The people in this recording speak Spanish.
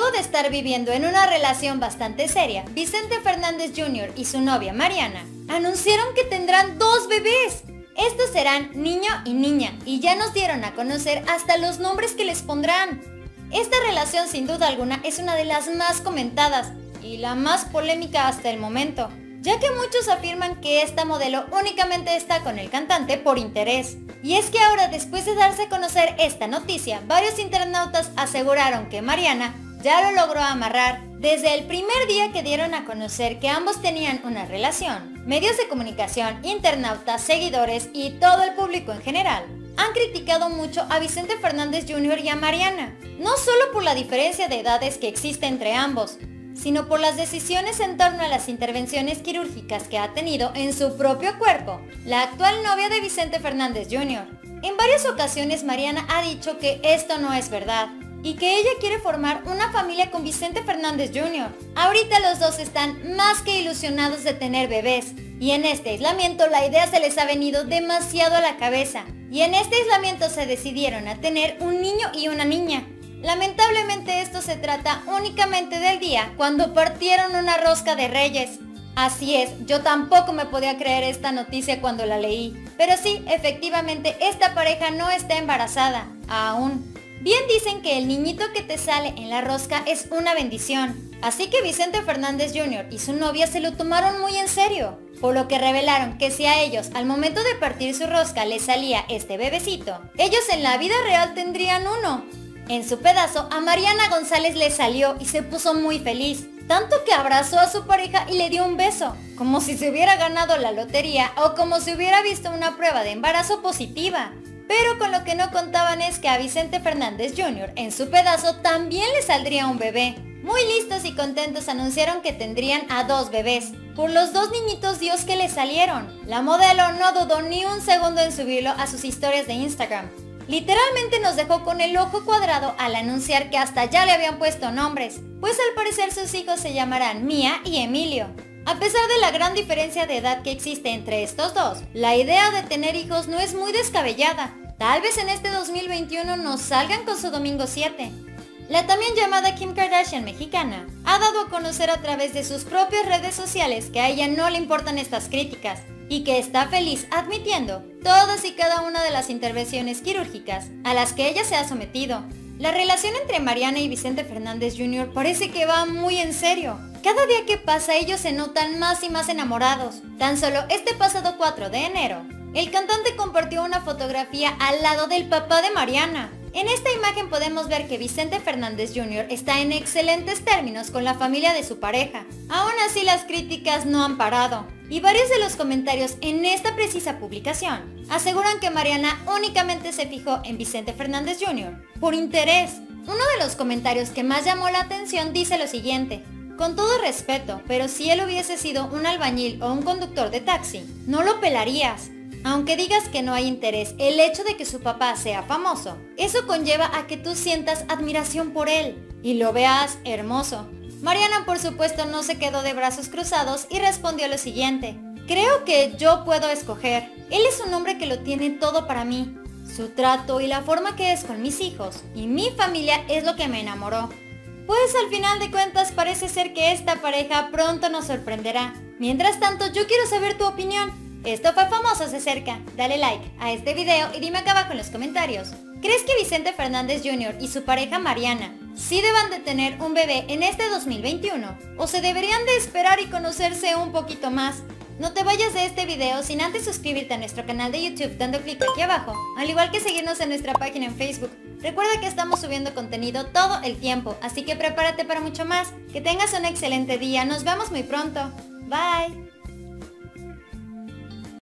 Luego de estar viviendo en una relación bastante seria, Vicente Fernández Jr. y su novia Mariana anunciaron que tendrán 2 bebés. Estos serán niño y niña, y ya nos dieron a conocer hasta los nombres que les pondrán. Esta relación sin duda alguna es una de las más comentadas y la más polémica hasta el momento, ya que muchos afirman que esta modelo únicamente está con el cantante por interés. Y es que ahora, después de darse a conocer esta noticia, varios internautas aseguraron que Mariana ya lo logró amarrar desde el primer día que dieron a conocer que ambos tenían una relación. Medios de comunicación, internautas, seguidores y todo el público en general han criticado mucho a Vicente Fernández Jr. y a Mariana, no solo por la diferencia de edades que existe entre ambos, sino por las decisiones en torno a las intervenciones quirúrgicas que ha tenido en su propio cuerpo la actual novia de Vicente Fernández Jr. En varias ocasiones Mariana ha dicho que esto no es verdad y que ella quiere formar una familia con Vicente Fernández Jr. Ahorita los dos están más que ilusionados de tener bebés, y en este aislamiento la idea se les ha venido demasiado a la cabeza, y en este aislamiento se decidieron a tener un niño y una niña. Lamentablemente esto se trata únicamente del día cuando partieron una rosca de Reyes. Así es, yo tampoco me podía creer esta noticia cuando la leí, pero sí, efectivamente esta pareja no está embarazada, aún. Bien dicen que el niñito que te sale en la rosca es una bendición, así que Vicente Fernández Jr. y su novia se lo tomaron muy en serio, por lo que revelaron que si a ellos al momento de partir su rosca les salía este bebecito, ellos en la vida real tendrían uno. En su pedazo a Mariana González le salió y se puso muy feliz, tanto que abrazó a su pareja y le dio un beso, como si se hubiera ganado la lotería o como si hubiera visto una prueba de embarazo positiva. Pero con lo que no contaban es que a Vicente Fernández Jr. en su pedazo también le saldría un bebé. Muy listos y contentos anunciaron que tendrían a 2 bebés, por los 2 niñitos Dios que le salieron. La modelo no dudó ni un segundo en subirlo a sus historias de Instagram. Literalmente nos dejó con el ojo cuadrado al anunciar que hasta ya le habían puesto nombres, pues al parecer sus hijos se llamarán Mía y Emilio. A pesar de la gran diferencia de edad que existe entre estos dos, la idea de tener hijos no es muy descabellada. Tal vez en este 2021 nos salgan con su domingo 7. La también llamada Kim Kardashian mexicana ha dado a conocer a través de sus propias redes sociales que a ella no le importan estas críticas y que está feliz admitiendo todas y cada una de las intervenciones quirúrgicas a las que ella se ha sometido. La relación entre Mariana y Vicente Fernández Jr. parece que va muy en serio. Cada día que pasa ellos se notan más y más enamorados. Tan solo este pasado 4 de enero, el cantante compartió una fotografía al lado del papá de Mariana. En esta imagen podemos ver que Vicente Fernández Jr. está en excelentes términos con la familia de su pareja. Aún así las críticas no han parado, y varios de los comentarios en esta precisa publicación aseguran que Mariana únicamente se fijó en Vicente Fernández Jr. por interés. Uno de los comentarios que más llamó la atención dice lo siguiente: con todo respeto, pero si él hubiese sido un albañil o un conductor de taxi, no lo pelarías. Aunque digas que no hay interés, el hecho de que su papá sea famoso, eso conlleva a que tú sientas admiración por él y lo veas hermoso. Mariana, por supuesto, no se quedó de brazos cruzados y respondió lo siguiente: creo que yo puedo escoger. Él es un hombre que lo tiene todo para mí. Su trato y la forma que es con mis hijos y mi familia es lo que me enamoró. Pues al final de cuentas parece ser que esta pareja pronto nos sorprenderá. Mientras tanto, yo quiero saber tu opinión. Esto fue Famosos de Cerca. Dale like a este video y dime acá abajo en los comentarios: ¿crees que Vicente Fernández Jr. y su pareja Mariana sí deban de tener un bebé en este 2021? ¿O se deberían de esperar y conocerse un poquito más? No te vayas de este video sin antes suscribirte a nuestro canal de YouTube dando clic aquí abajo, al igual que seguirnos en nuestra página en Facebook. Recuerda que estamos subiendo contenido todo el tiempo, así que prepárate para mucho más. Que tengas un excelente día, nos vemos muy pronto. Bye.